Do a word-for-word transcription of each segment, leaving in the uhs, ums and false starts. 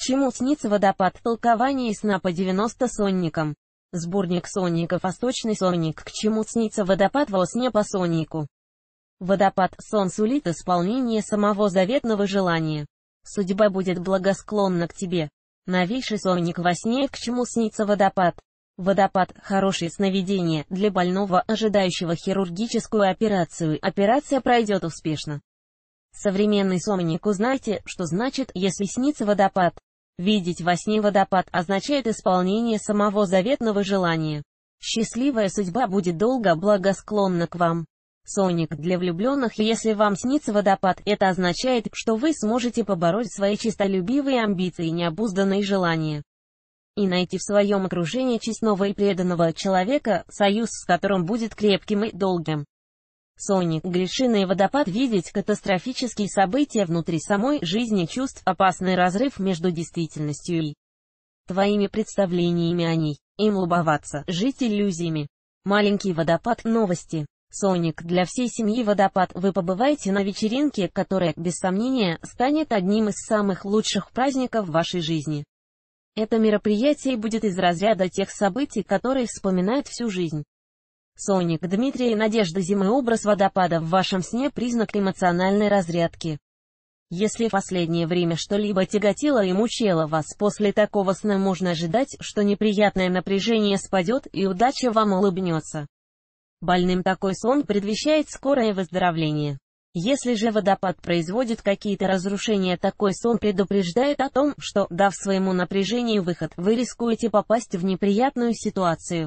чему снится водопад? Толкование сна по девяноста сонникам. Сборник сонников. Восточный сонник. К чему снится водопад во сне по соннику? Водопад. Сон сулит исполнение самого заветного желания. Судьба будет благосклонна к тебе. Новейший сонник во сне. К чему снится водопад? Водопад – хорошее сновидение для больного, ожидающего хирургическую операцию. Операция пройдет успешно. Современный сонник. Узнайте, что значит, если снится водопад. Видеть во сне водопад означает исполнение самого заветного желания. Счастливая судьба будет долго благосклонна к вам. Сонник для влюбленных. Если вам снится водопад, это означает, что вы сможете побороть свои честолюбивые амбиции и необузданные желания. И найти в своем окружении честного и преданного человека, союз с которым будет крепким и долгим. Сонник. Грешиный водопад. Видеть катастрофические события внутри самой жизни чувств, опасный разрыв между действительностью и твоими представлениями о ней, им любоваться, жить иллюзиями. Маленький водопад. Новости. Сонник для всей семьи. Водопад. Вы побываете на вечеринке, которая, без сомнения, станет одним из самых лучших праздников в вашей жизни. Это мероприятие будет из разряда тех событий, которые вспоминают всю жизнь. Сонник. Дмитрий и Надежда. Зимы. Образ водопада в вашем сне – признак эмоциональной разрядки. Если в последнее время что-либо тяготило и мучило вас, после такого сна можно ожидать, что неприятное напряжение спадет и удача вам улыбнется. Больным такой сон предвещает скорое выздоровление. Если же водопад производит какие-то разрушения, такой сон предупреждает о том, что, дав своему напряжению выход, вы рискуете попасть в неприятную ситуацию.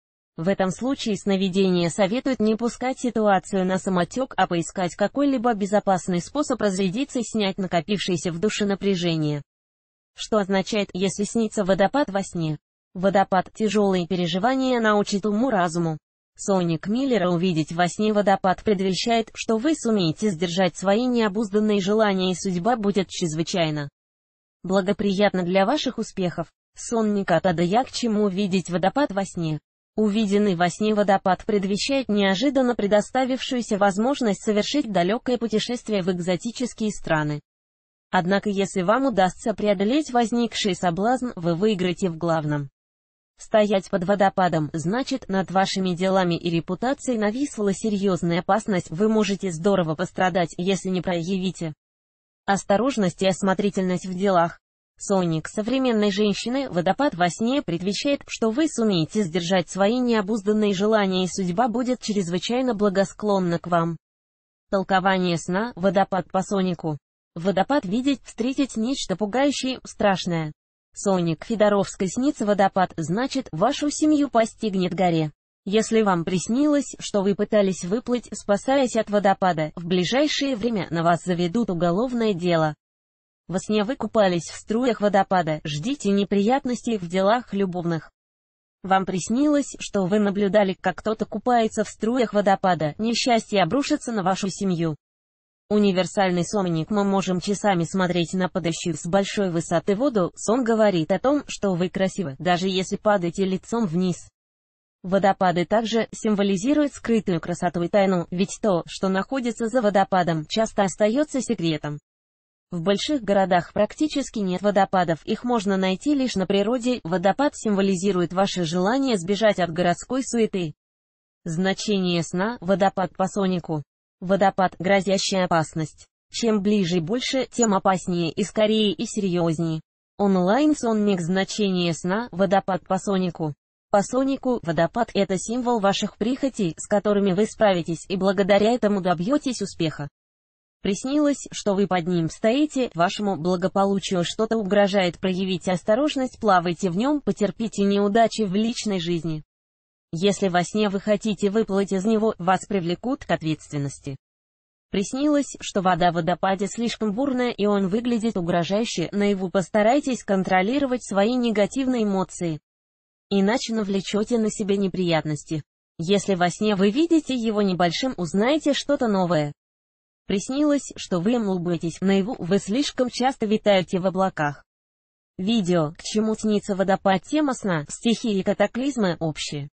В этом случае сновидение советует не пускать ситуацию на самотек, а поискать какой-либо безопасный способ разрядиться и снять накопившееся в душе напряжение. Что означает, если снится водопад во сне? Водопад. Тяжелые переживания научат уму-разуму. Сонник Миллера. Увидеть во сне водопад предвещает, что вы сумеете сдержать свои необузданные желания, и судьба будет чрезвычайно благоприятна для ваших успехов. Сонник от Адая. К чему видеть водопад во сне? Увиденный во сне водопад предвещает неожиданно предоставившуюся возможность совершить далекое путешествие в экзотические страны. Однако если вам удастся преодолеть возникший соблазн, вы выиграете в главном. Стоять под водопадом, значит, над вашими делами и репутацией нависла серьезная опасность, вы можете здорово пострадать, если не проявите осторожность и осмотрительность в делах. Сонник современной женщины. Водопад во сне предвещает, что вы сумеете сдержать свои необузданные желания, и судьба будет чрезвычайно благосклонна к вам. Толкование сна. Водопад по соннику. Водопад. Видеть, встретить нечто пугающее, страшное. Сонник Федоровской. Снится водопад, значит, вашу семью постигнет горе. Если вам приснилось, что вы пытались выплыть, спасаясь от водопада, в ближайшее время на вас заведут уголовное дело. Во сне вы купались в струях водопада, ждите неприятностей в делах любовных. Вам приснилось, что вы наблюдали, как кто-то купается в струях водопада, несчастье обрушится на вашу семью. Универсальный сонник. Мы можем часами смотреть на падающую с большой высоты воду. Сон говорит о том, что вы красивы, даже если падаете лицом вниз. Водопады также символизируют скрытую красоту и тайну, ведь то, что находится за водопадом, часто остается секретом. В больших городах практически нет водопадов, их можно найти лишь на природе. Водопад символизирует ваше желание сбежать от городской суеты. Значение сна. Водопад по соннику. Водопад – грозящая опасность. Чем ближе и больше, тем опаснее и скорее и серьезнее. Онлайн-сонник. Значение сна. Водопад по соннику. По соннику, водопад – это символ ваших прихотей, с которыми вы справитесь, и благодаря этому добьетесь успеха. Приснилось, что вы под ним стоите, вашему благополучию что-то угрожает, проявите осторожность, плавайте в нем, потерпите неудачи в личной жизни. Если во сне вы хотите выплыть из него, вас привлекут к ответственности. Приснилось, что вода в водопаде слишком бурная и он выглядит угрожающе, наяву постарайтесь контролировать свои негативные эмоции. Иначе навлечете на себя неприятности. Если во сне вы видите его небольшим, узнаете что-то новое. Приснилось, что вы улыбаетесь, наяву вы слишком часто витаете в облаках. Видео. К чему снится водопад? Тема сна, стихии и катаклизмы общие.